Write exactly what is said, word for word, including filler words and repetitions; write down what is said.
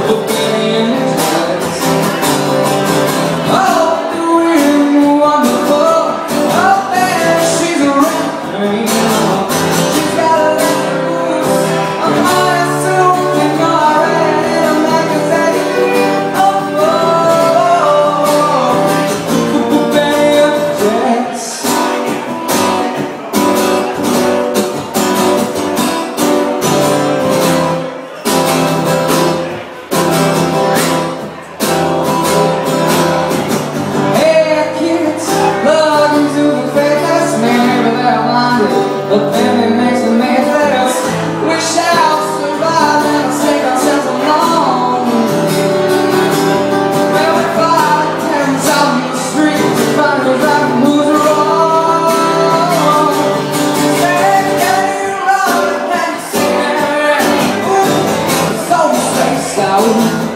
But then it makes me make us wish I'll survive and I'll take ourselves along. Well, we fight and out in the street to find who's right and who's wrong. Say, can you love it? Can you sing it? Ooh, so say so.